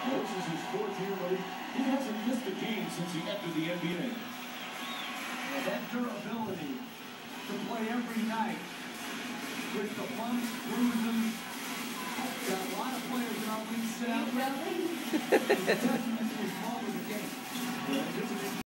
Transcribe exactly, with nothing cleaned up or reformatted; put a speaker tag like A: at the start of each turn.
A: This is his fourth year, but he hasn't missed a game since he entered the N B A.
B: And that durability to play every night with the bumps, bruises. Got a lot of players in our league sit out. It's a testament to his love of the game.